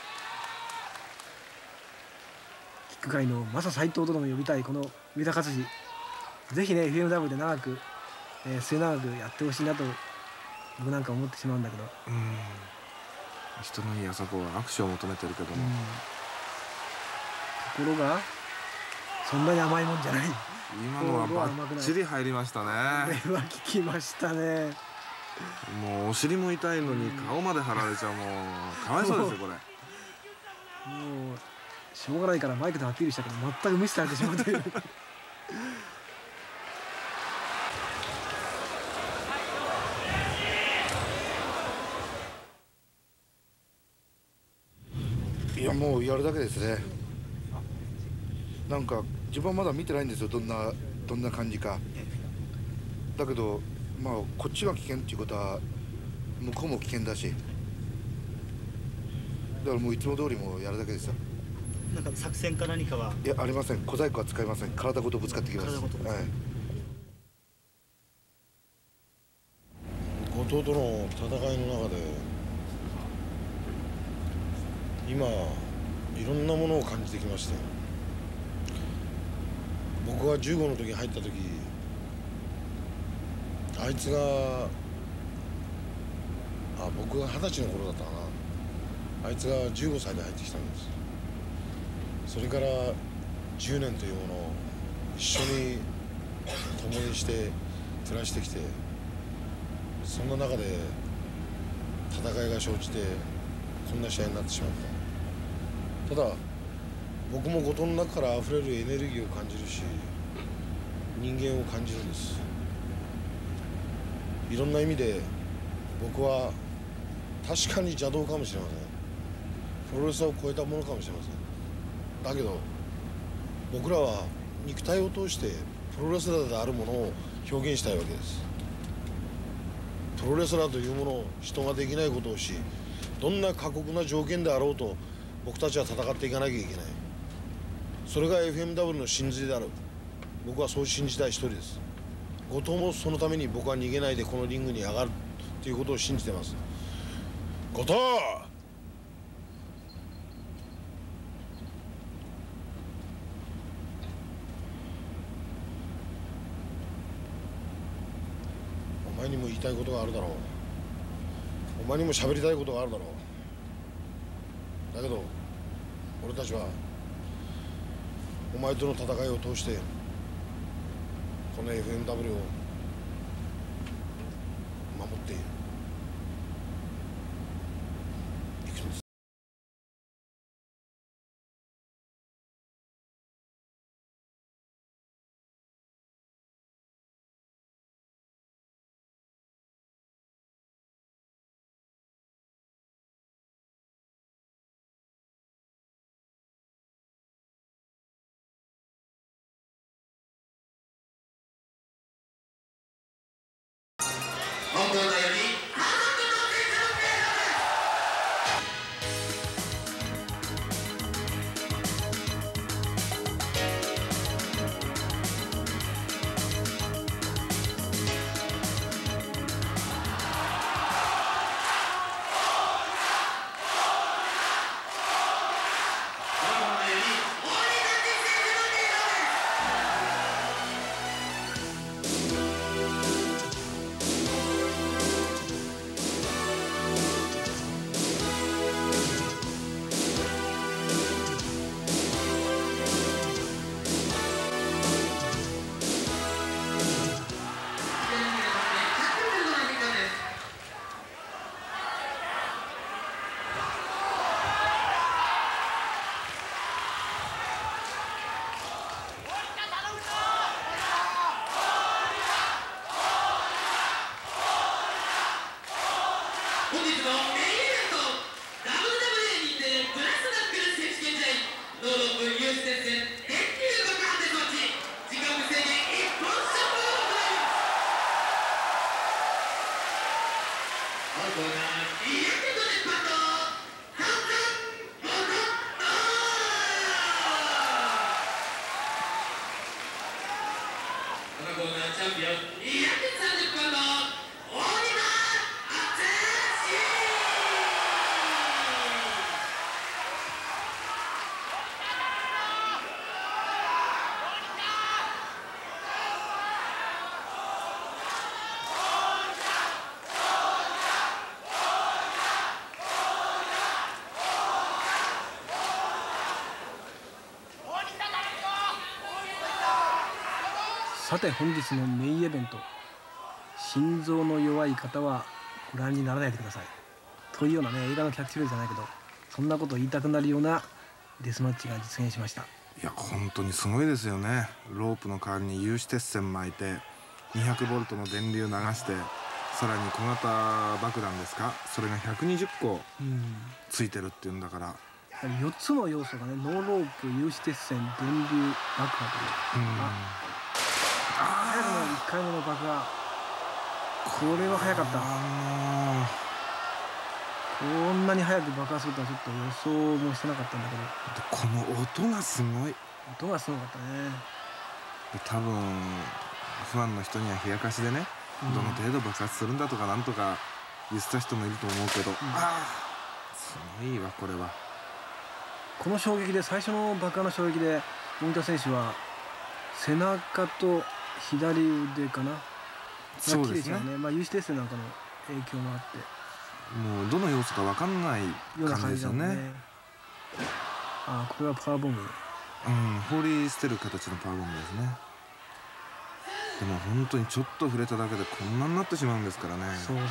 キック界のマサ斎藤とでも呼びたいこの上田勝次、ぜひね エフエムダブリュー で長く、えー、末永くやってほしいなと僕なんか思ってしまうんだけど。うん、 人のいいあそこは握手を求めてるけども、 ところがそんなに甘いもんじゃない。 今のはバッチリ入りましたね。 これは効きましたね。 もうお尻も痛いのに顔まで張られちゃう、もうかわいそうですよこれ。 もうしょうがないからマイクでアピールしたけど全く無視されてしまっている。 いや、もうやるだけですね。なんか自分はまだ見てないんですよ、どんなどんな感じか。だけどまあこっちが危険っていうことは向こうも危険だし、だからもういつも通りもうやるだけですよ。 なんか作戦か何かは？ いや、ありません。小細工は使いません。体ごとぶつかってきます。はい。 後藤との戦いの中で今いろんなものを感じてきましたよ。僕がじゅうごの時に入った時、あいつがあ僕が二十歳の頃だったかな、あいつがじゅうごさいで入ってきたんです。それからじゅうねんというものを一緒に共にして暮らしてきて、そんな中で戦いが生じてこんな試合になってしまった。ただ僕も後藤の中からあふれるエネルギーを感じるし、人間を感じるんです。いろんな意味で僕は確かに邪道かもしれません。プロレスを超えたものかもしれません。だけど僕らは肉体を通してプロレスラーであるものを表現したいわけです。プロレスラーというものを人ができないことをし、どんな過酷な条件であろうと僕たちは戦っていかなきゃいけない。それが エフエムダブリュー の真髄である。僕はそう信じたい一人です。後藤もそのために僕は逃げないでこのリングに上がるということを信じてます。後藤、お前にも言いたいことがあるだろう。お前にも喋りたいことがあるだろう。だけど俺たちはお前との戦いを通してこの エフエムダブリュー を守っている。いくつです。 本当だよりのメインイベント ダブリューダブリューエー にてブラスナックル選手権試合ノーロープ有刺鉄線鉄球爆破デスマッチ時間無制限一本勝負を行います。ここがリアクトでパットハンターモコこのコーナーチャンピオンにひゃくさんじゅっパンの大仁田敦さて本日のメインイベント、心臓の弱い方はご覧にならないでくださいというようなね、映画のキャッチフレーズじゃないけど、そんなことを言いたくなるようなデスマッチが実現しました。 いや本当にすごいですよね。ロープの代わりに有刺鉄線巻いてにひゃくボルトの電流流して、さらに小型爆弾ですか、それがひゃくにじゅっこついてるっていうんだから、 うん、よっつの要素がね、ノーロープ、有刺鉄線、電流爆破という、うん、早くもいっかいめの爆破、これは早かった。こんなに早く爆破するとはちょっと予想もしてなかったんだけど、 この音がすごい。 音がすごかったね。 多分ファンの人には冷やかしでね、うん、どの程度爆発するんだとかなんとか言ってた人もいると思うけど、うん、あすごいわこれは。 この衝撃で、最初の爆破の衝撃で大仁田選手は背中と左腕かな、 そうですね、 まあ、有刺鉄線なんかの影響もあって、 もうどの要素か分かんない感じですよね。ね、 ああこれはパワーボム、 うん、放り捨てる形のパワーボムですね。でも本当にちょっと触れただけでこんなになってしまうんですからね。 そうそうそう、 本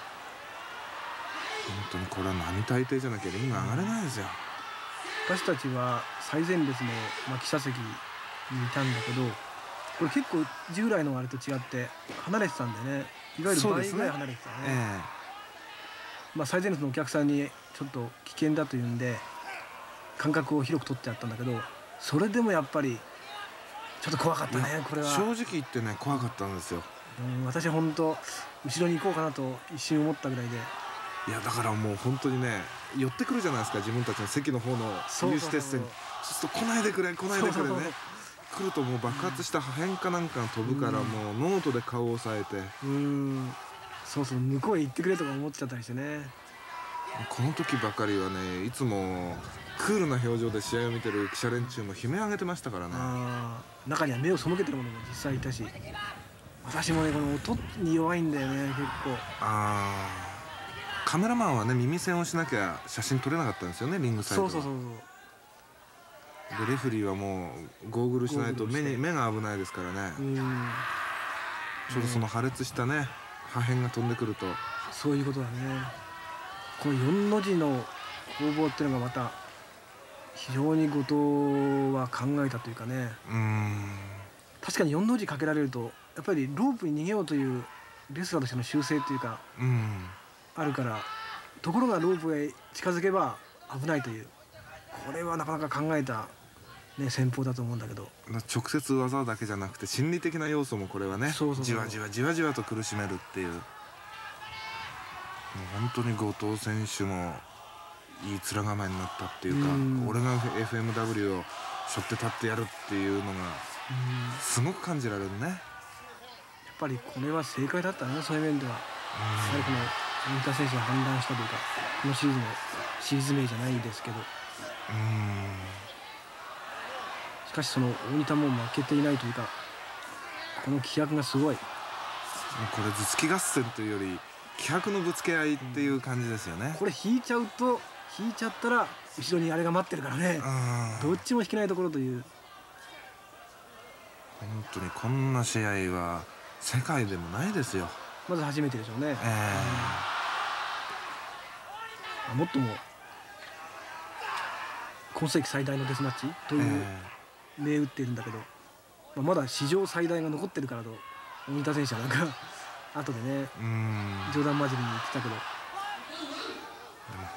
当にこれは並大抵じゃなきゃリング上がれないですよ。 私たちは最前列の、まあ、記者席にいたんだけど、これ結構従来のあれと違って離れてたんでね、いわゆる倍ぐらい離れてたね。えーまあ、最前列のお客さんにちょっと危険だというんで間隔を広く取ってあったんだけど、それでもやっぱりちょっと怖かったね。これは正直言ってね怖かったんですよ。 うん、私は本当後ろに行こうかなと一瞬思ったぐらいで。 いやだからもう本当にね寄ってくるじゃないですか、自分たちの席の方の有刺鉄線に。そうすると来ないでくれ来ないでくれね、来るともう爆発した破片かなんかが飛ぶから、もうノートで顔を押さえて、 うん、そうそう向こうへ行ってくれとか思っちゃったりしてね。 この時ばかりはね、いつもクールな表情で試合を見てる記者連中も悲鳴上げてましたからね。 あ中には目を背けてるものも実際いたし、私もねこの音に弱いんだよね結構。 ああカメラマンはね耳栓をしなきゃ写真撮れなかったんですよね、リングサイド。 そうそうそうそうでレフェリーはもうゴーグルしないと目に目が危ないですからね。うんちょうどその破裂したね破片が飛んでくると、 そういうことだね。このよんの字の攻防っていうのがまた非常に後藤は考えたというかね。うん確かによんの字かけられるとやっぱりロープに逃げようというレスラーとしての習性というか、うんあるから、ところがロープへ近づけば危ないという、これはなかなか考えた、ね、戦法だと思うんだけど、 直接技だけじゃなくて心理的な要素もこれはね、じわじわじわじわと苦しめるっていう、もう本当に後藤選手もいい面構えになったっていうか、う俺が エフエムダブリュー を背負って立ってやるっていうのがすごく感じられるね。やっぱりこれは正解だったね、そういう面では。やはりこの大仁田選手が判断したというか、このシリーズのシリーズ名じゃないですけど、うんしかしその大仁田も負けていないというか、この気迫がすごい。これ頭突き合戦というより気迫のぶつけ合いっていう感じですよね。うん、 これ引いちゃうと引いちゃったら後ろにあれが待ってるからね、どっちも引けないところという。 本当にこんな試合は世界でもないですよ。 まず初めてでしょうね。えー、もっとも今世紀最大のデスマッチという銘打っているんだけど、まあ、まだ史上最大が残ってるからと大仁田選手はなんか後でね冗談交じりに言ってたけど、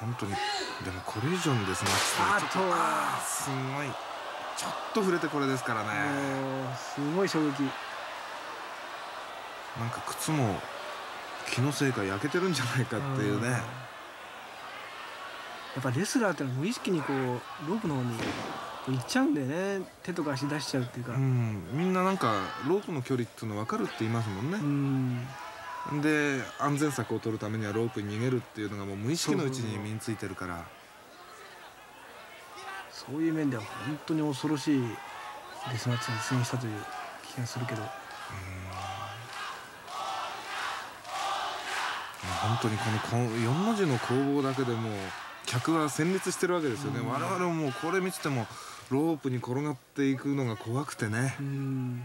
本当に。でもこれ以上にですね、 あちょっとあーすごいちょっと触れてこれですからね。 もうすごい衝撃。 なんか靴も気のせいか焼けてるんじゃないかっていうね。 やっぱレスラーってのは無意識にこうロープの方に行っちゃうんだよね。手とか足出しちゃうっていうか、 うん、みんななんかロープの距離っていうの分かるって言いますもんね。うん、で安全策を取るためにはロープに逃げるっていうのがもう無意識のうちに身についてるから、 そういう面では本当に恐ろしいデスマッチに実現したという気がするけど、うん、 本当にこのよんの字の攻防だけでもう客は戦慄してるわけですよね。我々ももうこれ見ててもロープに転がっていくのが怖くてね。うん、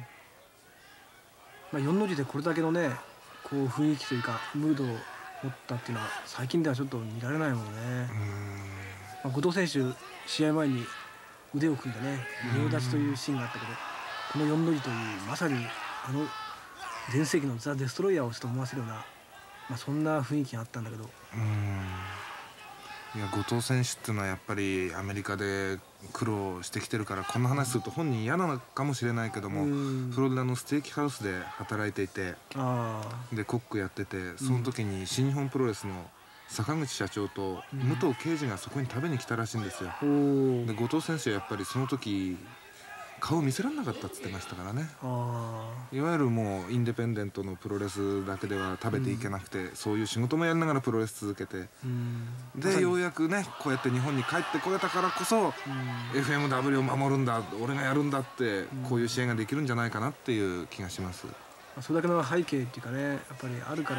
まあ、よんの字でこれだけのねこう雰囲気というかムードを持ったっていうのは最近ではちょっと見られないもんね。まあ、後藤選手試合前に腕を組んでね仁王立ちというシーンがあったけど、このよんの字というまさにあの全盛期のザ・デストロイヤーをちょっと思わせるような、まあ、そんな雰囲気があったんだけど、 うんいや後藤選手っていうのはやっぱりアメリカで苦労してきてるから、こんな話すると本人嫌なのかもしれないけども、フロリダのステーキハウスで働いていて、でコックやってて、その時に新日本プロレスの坂口社長と武藤敬司がそこに食べに来たらしいんですよ。で後藤選手はやっぱりその時顔見せられなかったっつってましたからね。いわゆるもうインデペンデントのプロレスだけでは食べていけなくて、うん、そういう仕事もやりながらプロレス続けて、うん、でようやくねこうやって日本に帰ってこれたからこそ、うん、エフエムダブリュー を守るんだ俺がやるんだって、うん、こういう試合ができるんじゃないかなっていう気がします。 それだけの背景っていうかねやっぱりあるから、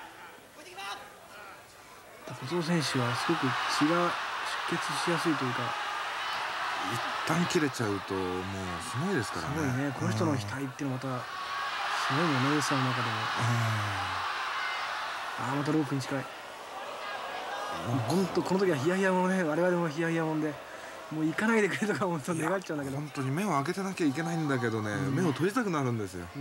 後藤選手はすごく血が出血しやすいというか、 一旦切れちゃうともうすごいですからね。 すごいね、この人の額っていうのはまたすごいよね、レースの中でも。ああまたロープに近い。本当この時はヒヤヒヤもね、我々もヒヤヒヤもんで、もう行かないでくれとか本当願っちゃうんだけど。 本当に目を開けてなきゃいけないんだけどね、うん、目を閉じたくなるんですよ。うん、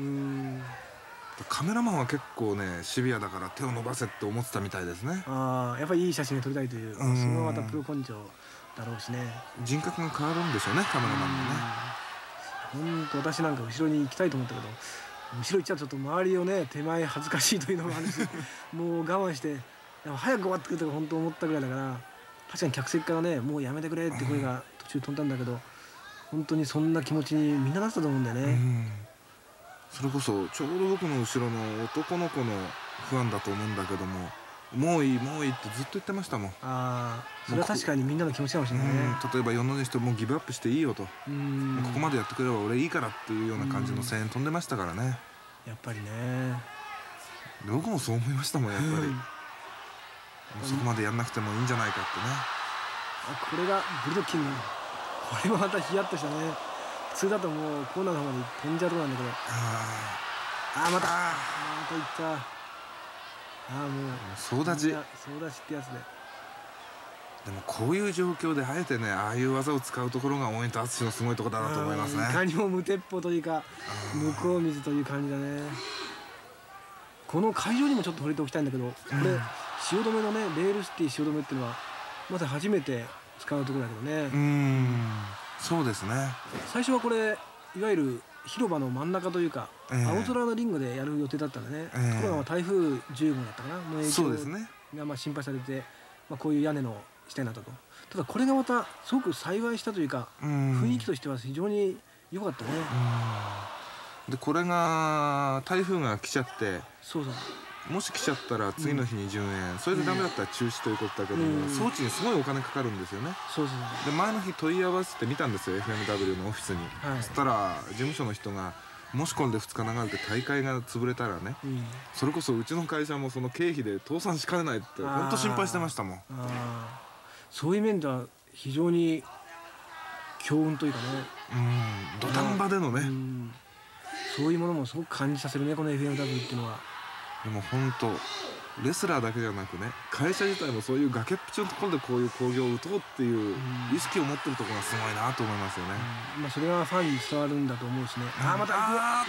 カメラマンは結構ねシビアだから手を伸ばせって思ってたみたいですね。 ああやっぱりいい写真が撮りたいという、うん、それはまたプロ根性だろうしね。 人格が変わるんでしょうねカメラマンもね。 本当私なんか後ろに行きたいと思ったけど、後ろ行っちゃうとちょっと周りをね手前恥ずかしいというのもあるしもう我慢して早く終わってくるとか本当思ったぐらいだから、確かに客席からねもうやめてくれって声が途中飛んだんだけど、本当にそんな気持ちにみんななってたと思うんだよね。うん、 それこそちょうど僕の後ろの男の子のファンだと思うんだけども、もういいもういいってずっと言ってましたもん。ああそれは確かにみんなの気持ちかもしれないね。 例えば世の中の人もうギブアップしていいよと、うんここまでやってくれば俺いいからっていうような感じの声援飛んでましたからね。 やっぱりね僕もそう思いましたもんやっぱり、うん、そこまでやんなくてもいいんじゃないかってね。 あこれがブルドッキング、これもまたヒヤッとしたね。普通だともうコーナーの方に飛んじゃうとこなんだけど、ああまたまたいった。ああもう総立ち総立ちってやつで。 でもこういう状況であえてねああいう技を使うところが大仁田敦のすごいところだなと思いますね。 いかにも無鉄砲というか向こう水という感じだね。この会場にもちょっと触れておきたいんだけど、これ汐留のねレールシティ汐留っていうのはまだ初めて使うところだけどね。 うんそうですね。 最初はこれいわゆる広場の真ん中というか、えー、青空のリングでやる予定だったんだね。えー、ところが台風じゅうごうだったかなの影響がまあ心配されて、まあ、こういう屋根の下になったと。ただこれがまたすごく幸いしたというか、うん、雰囲気としては非常に良かったね。 うんでこれが台風が来ちゃって、 そうそうもし来ちゃったら次の日に順延、うん、それでダメだったら中止ということだけども、うん、装置にすごいお金かかるんですよね。 そうそうそうで前の日問い合わせてみたんですよ エフエムダブリュー のオフィスに、はい、そしたら事務所の人がもしこれでふつか流れて大会が潰れたらね、うん、それこそうちの会社もその経費で倒産しかねないって本当心配してましたもん。 あそういう面では非常に強運というかね、 うん土壇場でのね、うん、 そういうものもすごく感じさせるねこの エフエムダブリュー っていうのは。 でも本当レスラーだけじゃなくね会社自体もそういう崖っぷちのところでこういう興行を打とうっていう意識を持ってるところがすごいなと思いますよね。 うん、まあそれがファンに伝わるんだと思うしね。うん、ああまた行く行くあ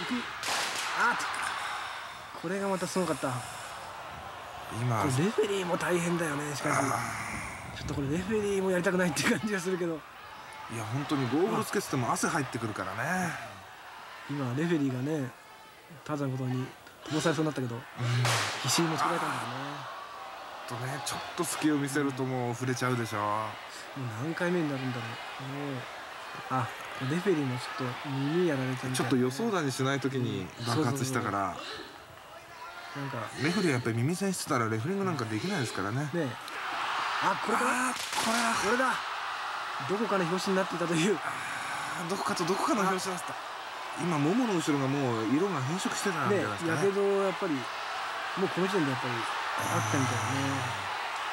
ーこれがまたすごかった。今レフェリーも大変だよねしかし。 ょっとこれレフェリーもやりたくないっていう感じがするけど、 いや本当にゴーグルつけてても汗入ってくるからね。 今レフェリーがねターザンのことに飛ばされそうになったけど、必死に持ちこられたんだとね、ちょっと隙を見せるともう触れちゃうでしょ。 もう何回目になるんだろう。もうあレフェリーもちょっと耳やられてるみたいな、 ちょっと予想だにしない時に爆発したから、 なんかレフェリーはやっぱり耳栓してたらレフェリングなんかできないですからね。 ねえ、あこれかな、 あーこれだこれだ、どこかの表紙になっていたという、 あーどこかとどこかの表紙だった。今ももの後ろがもう色が変色してたんじゃねないですかね。 やけどやっぱりもうこの時点でやっぱりあったみたいね。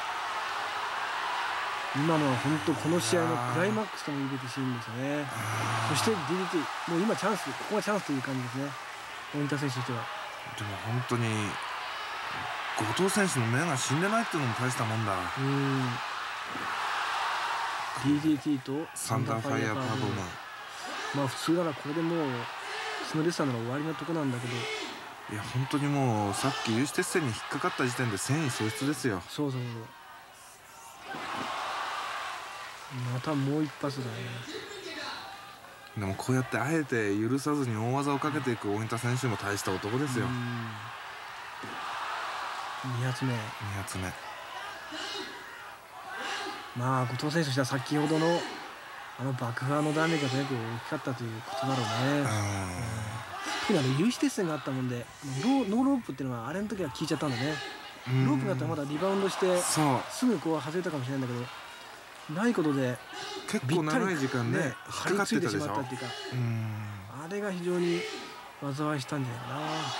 今のは本当この試合のクライマックスとも言うべきシーンですよね。そして ディーディーティー、もう今チャンス、ここがチャンスという感じですね、大仁田選手としては。 でも本当に後藤選手の目が死んでないっていうのも大したもんだ。 うん ディーディーティー とサンダーファイヤーパーボーマン、 まあ普通ならこれでもうスノレッサーなら終わりのとこなんだけど、 いや本当にもうさっき有刺鉄線に引っかかった時点で戦意喪失ですよ。 そうそうそう、またもう一発だね。 でもこうやってあえて許さずに大技をかけていく大仁田選手も大した男ですよ。 に発目、 に発目、 まあ後藤選手としては先ほどのあの爆破のダメージがとにかく大きかったということだろうね。特にあの有刺鉄線があったもんで、ローノーロープっていうのはあれの時は効いちゃったんだね。ロープがあったらまだリバウンドしてそうすぐこう外れたかもしれないんだけど、ないことで結構長い時間ね張引っかかってり付いてしたでしょ。 まったっていうか、 うんあれが非常に災いしたんじゃないかな。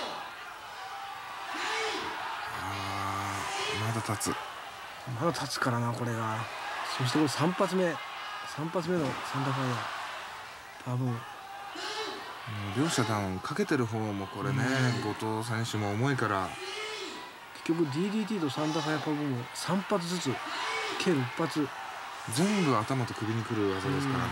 あーまだ立つ。 まだ立つからなこれが。そしてこれさん発目、さん発目のサンダーファイヤーパーボーン、 もう両者ダウンかけてる方もこれね、後藤選手も重いから。 結局 ディーディーティー とサンダーファイヤーパーボーンもさん発ずつ計ろっ発、 全部頭と首にくる技ですからね。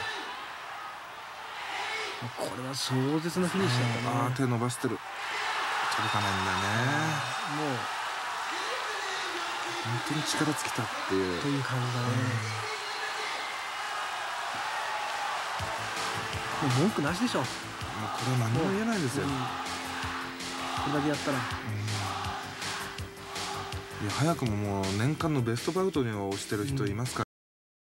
これは壮絶なフィニッシュだったな。 あー手伸ばしてる、届かないんだよね。 もう本当に力尽きたっていうという感じだね。もう文句なしでしょ。 もうこれは何も言えないですよ。 うん、これだけやったら、 いや早くももう年間のベストバウトには推してる人いますから、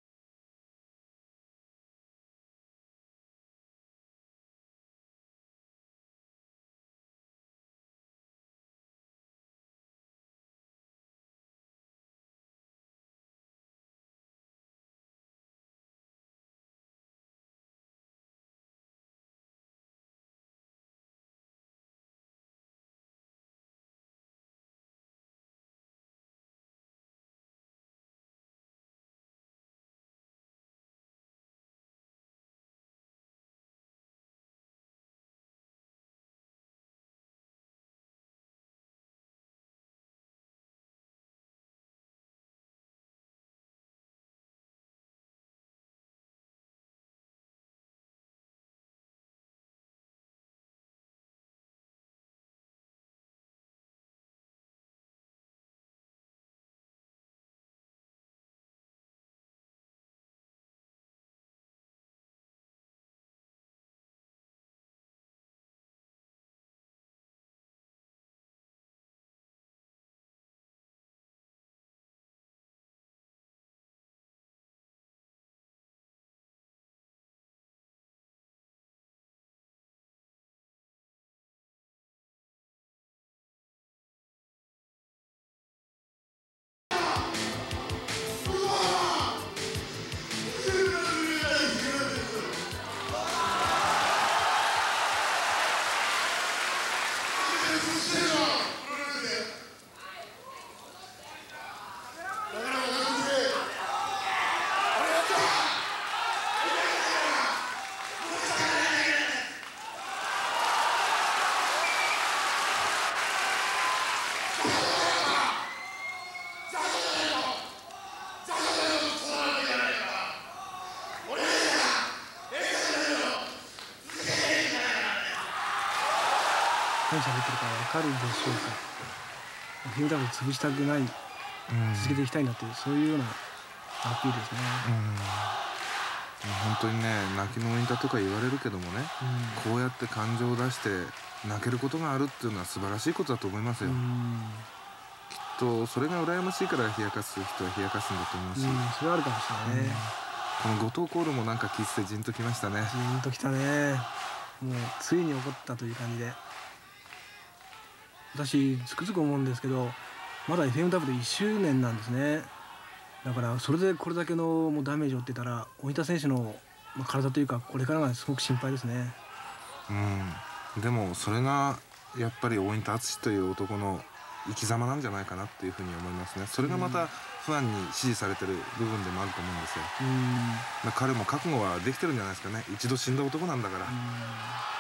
何喋ってるか分かるでしょうか。フィンダーを潰したくない、続けていきたいんだっていう、そういうようなアピールですね。 本当にね、泣きの引退とか言われるけどもね、うん、こうやって感情を出して泣けることがあるっていうのは素晴らしいことだと思いますよ。うん、きっとそれが羨ましいから冷やかす人は冷やかすんだと思うし、うん、 それはあるかもしれないね。 この後藤コールもなんか聞いててジンときましたね。 ジンときたね。もうついに起こったという感じで、私つくづく思うんですけど、まだ エフエムダブリューいっしゅうねんなんですね。だからそれでこれだけのもうダメージを負ってたら、大分選手の体というかこれからがすごく心配ですね。 うん、でもそれがやっぱり大分敦という男の生き様なんじゃないかなっていうふうに思いますね。それがまたファンに支持されてる部分でもあると思うんですよ。うん、彼も覚悟はできてるんじゃないですかね。一度死んだ男なんだから。うん